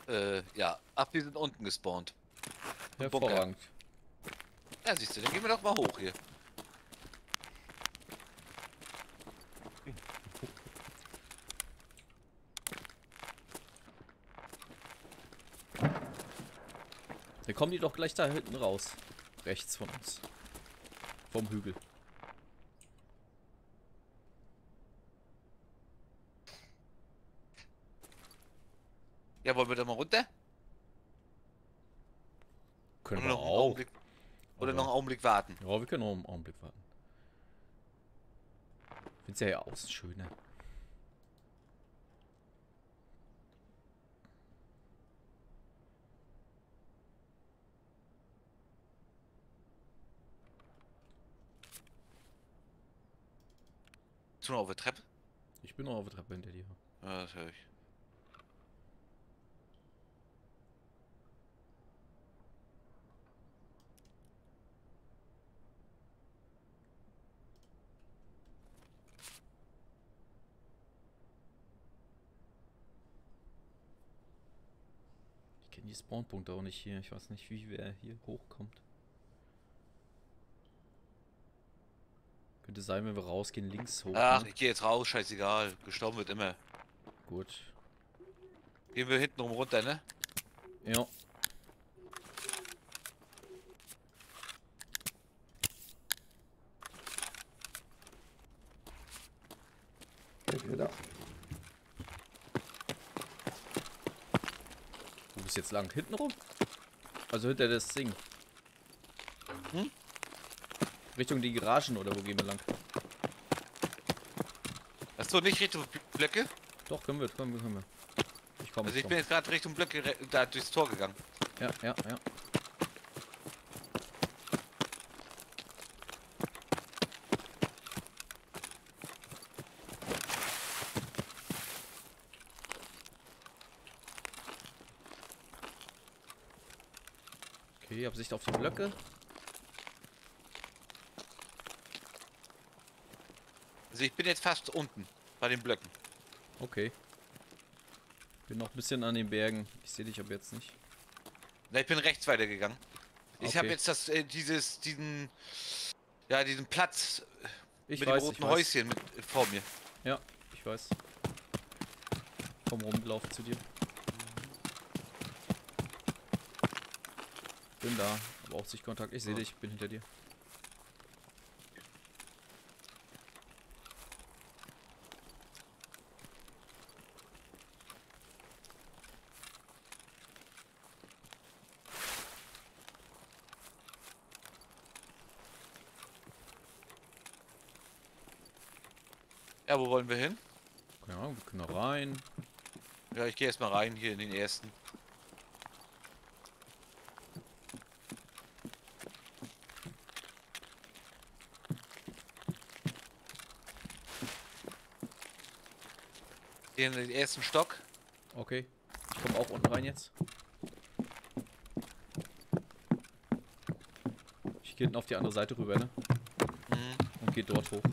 Ja. Ach, wir sind unten gespawnt. Im Bunker. Hervorragend. Ja, siehst du, dann gehen wir doch mal hoch hier. Dann kommen die doch gleich da hinten raus. Rechts von uns. Vom Hügel. Ja, wollen wir da mal runter? Können Oder wir noch einen auch. Augenblick, oder noch Aber einen Augenblick warten? ja, wir können noch einen Augenblick warten. Ich finde es ja hier außen schöner. Bist du noch auf der Treppe? Ich bin noch auf der Treppe hinter dir. Ja, das höre ich. Ich kenne die Spawnpunkte auch nicht hier. Ich weiß nicht, wie wer hier hochkommt. Könnte sein, wenn wir rausgehen, links hoch. Ach, Ne? ich gehe jetzt raus, scheißegal. Gestorben wird immer. Gut. Gehen wir hinten rum runter, ne? Ja. Wieder. Wo bist jetzt lang? Hinten rum? Also hinter das Ding. Hm? Richtung die Garagen oder wo gehen wir lang? Achso, nicht Richtung Blöcke? Doch, können wir. Ich komme. Also ich bin jetzt gerade Richtung Blöcke da durchs Tor gegangen. Ja. Okay, hab Sicht auf die Blöcke. Also ich bin jetzt fast unten bei den Blöcken. Okay. Bin noch ein bisschen an den Bergen. Ich sehe dich aber jetzt nicht. Na, ich bin rechts weitergegangen. Ich habe Okay. jetzt diesen Platz Ich mit weiß, dem ich roten weiß. Häuschen vor mir. Ja, ich weiß. Komm rumgelaufen zu dir. Bin da, aber auch Sichtkontakt. Ich sehe dich, bin hinter dir. Ja, wo wollen wir hin? Ja, wir können da rein. Ja, ich gehe erstmal rein hier in den ersten. Hier in den ersten Stock. Okay. Ich komme auch unten rein jetzt. Ich gehe hinten auf die andere Seite rüber, ne? Mhm. Und gehe dort hoch.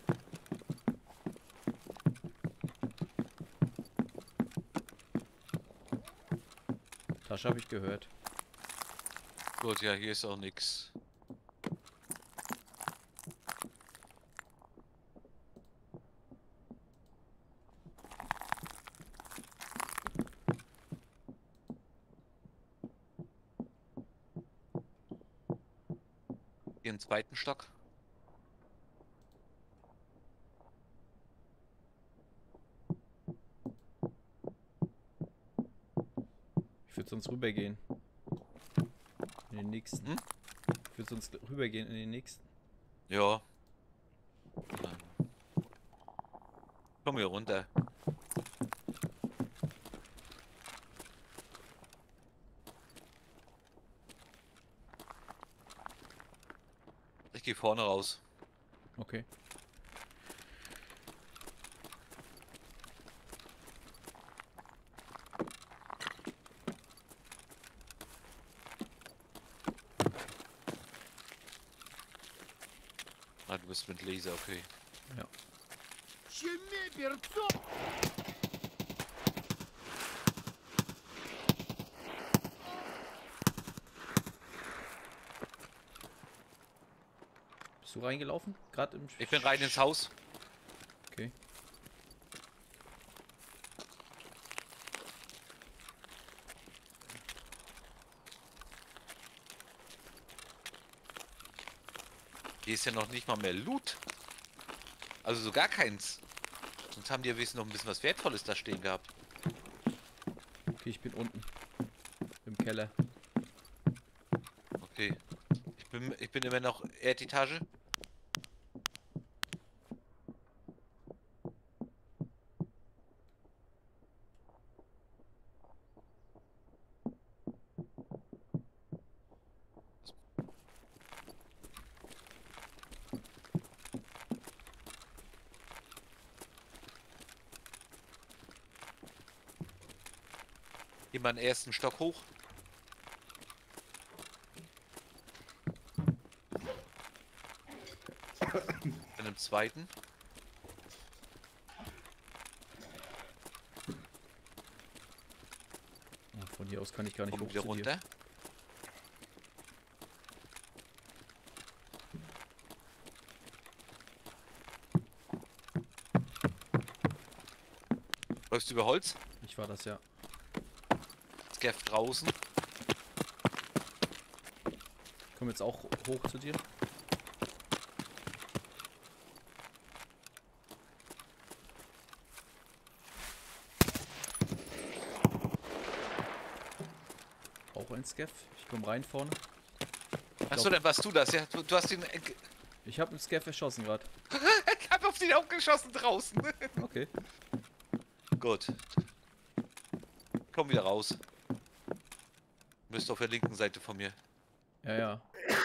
Tasche habe ich gehört. Gut, ja, hier ist auch nichts. Hier im zweiten Stock. Ich würde sonst rübergehen. In den nächsten. Hm? Ich würde sonst rübergehen in den nächsten. Ja. Komm hier runter. Ich gehe vorne raus. Okay. Ah, du bist mit Laser, okay. Ja. Bist du reingelaufen? Gerade im... Ich bin rein ins Haus. Okay. Hier ist ja noch nicht mal mehr Loot. Also so gar keins. Sonst haben die ja wenigstens noch ein bisschen was Wertvolles da stehen gehabt. Okay, ich bin unten. Im Keller. Okay. Ich bin immer noch Erdetage. Immer den ersten Stock hoch. Dann im zweiten. Oh, von hier aus kann ich gar nicht Kommen hoch wieder zu dir. runter. Läufst du über Holz? Ich war das, ja. Scaff draußen. Ich komme jetzt auch hoch zu dir. Auch ein Scaff. Ich komme rein vorne. Achso, dann warst du das, ja? Du hast den... Ich habe einen Scaff erschossen gerade. Ich hab auf den auch geschossen draußen. Okay. Gut. Komm wieder raus. Bist auf der linken Seite von mir. Ja, ja.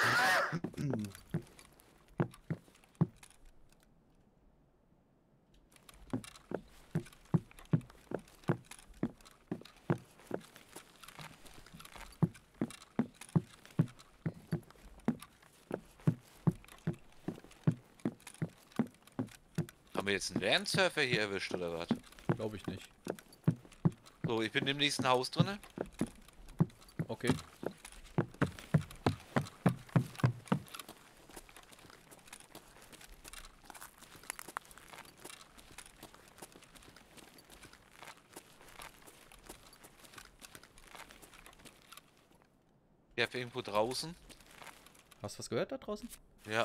Haben wir jetzt einen Lernsurfer hier erwischt oder was? Glaube ich nicht. So, ich bin im nächsten Haus drinne. Okay. Ich habe irgendwo draußen. Hast du was gehört da draußen? Ja.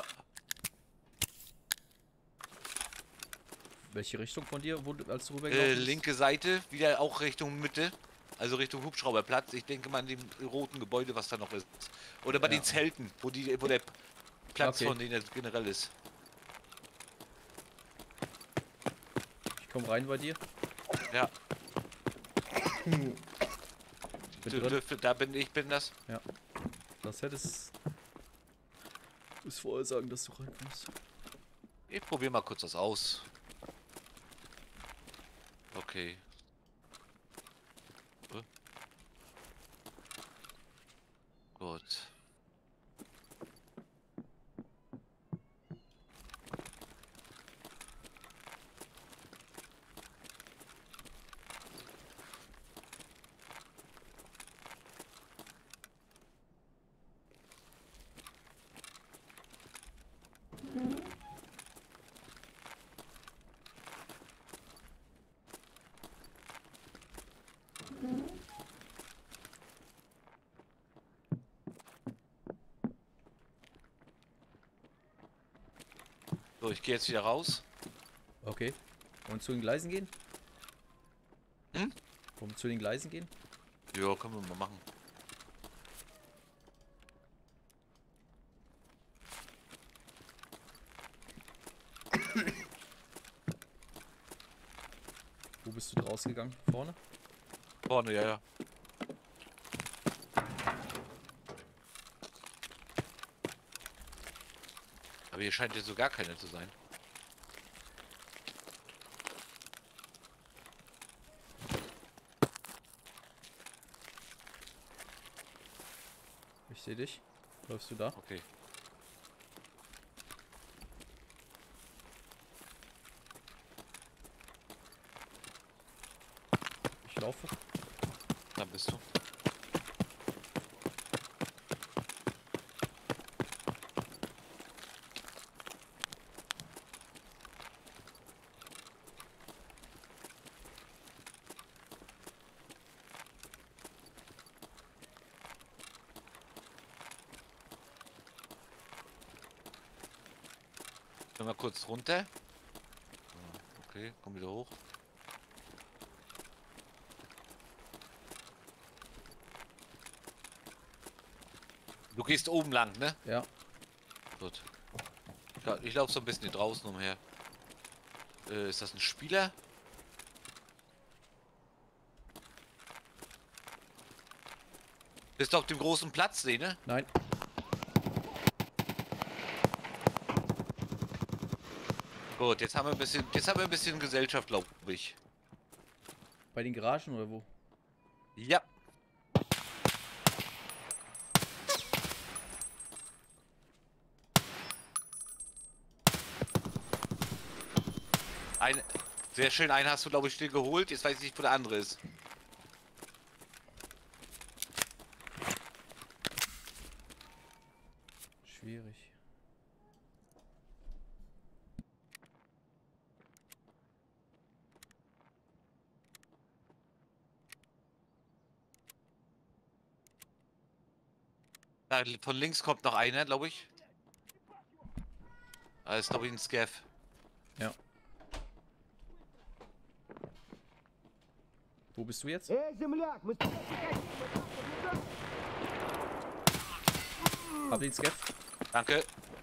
Welche Richtung von dir, als du rübergelaufen bist? Linke Seite, wieder auch Richtung Mitte. Also Richtung Hubschrauberplatz. Ich denke mal an dem roten Gebäude, was da noch ist. Oder bei Ja. den Zelten, wo der Platz Okay. von denen generell ist. Ich komme rein bei dir. Ja. Bin drin. Da bin das. Das hättest... Muss vorher sagen, dass du reinkommst. Ich probiere mal kurz das aus. Okay. Gut. So, ich gehe jetzt wieder raus. Okay. Wollen wir zu den Gleisen gehen? Hm? Wollen wir zu den Gleisen gehen? Ja, können wir mal machen. Wo bist du rausgegangen? Vorne? Vorne, ja, ja. Aber hier scheint ja so gar keine zu sein. Ich sehe dich. Läufst du da? Okay. Ich laufe. Da bist du. Können wir kurz runter? Okay, komm wieder hoch. Du gehst oben lang, ne? Ja. Gut. Ja, ich laufe so ein bisschen hier draußen umher. Ist das ein Spieler? Bist du auf dem großen Platz, ne? Nein. Gut, jetzt haben wir ein bisschen Gesellschaft, glaube ich. Bei den Garagen oder wo? Ja. Ein, sehr schön, einen hast du, glaube ich, still geholt. Jetzt weiß ich nicht, wo der andere ist. Schwierig. Da, von links kommt noch einer, glaube ich. Da ist, glaube ich, ein Scav. Ja. Wo bist du jetzt? Hab den Scav. Danke.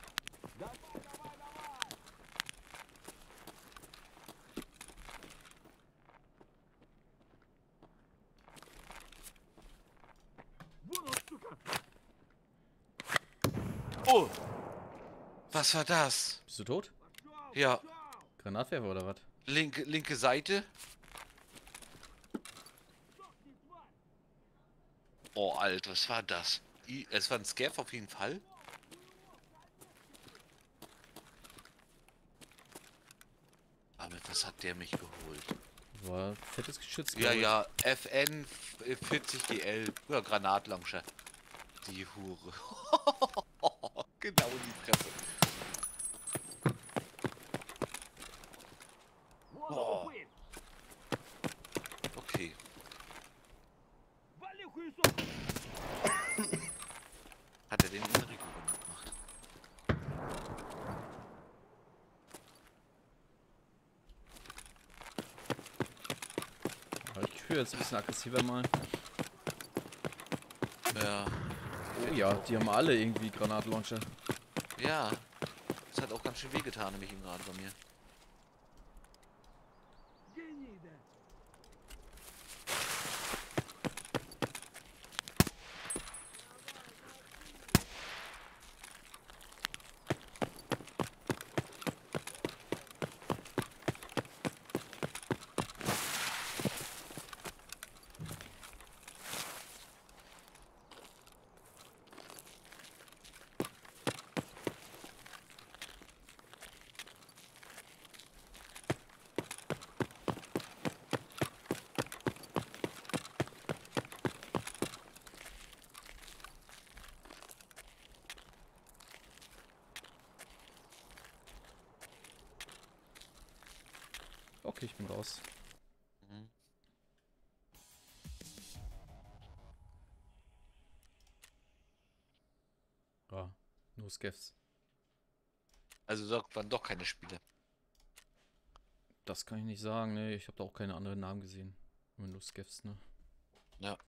Oh! Was war das? Bist du tot? Ja, Granatwerfer oder was? linke Seite. Oh, Alter, was war das? Es war ein Scav auf jeden Fall. Aber was hat der mich geholt? War fettes Geschütz. Ja, glaub ich. ja, FN 40GL. Ja, Granatlauncher. Die Hure. Genau in die Fresse. Oh. Okay. Hat er den Enrico gemacht? Aber ich höre jetzt ein bisschen aggressiver mal. Ja. Oh ja, die haben alle irgendwie Granatlauncher. Ja. Das hat auch ganz schön wehgetan, nämlich ihm gerade bei mir. Okay, ich bin raus. Mhm. Ah, nur Scavs. Also da waren doch keine Spiele. Das kann ich nicht sagen, ne? Ich habe da auch keine anderen Namen gesehen. Nur Scavs, ne? Ja.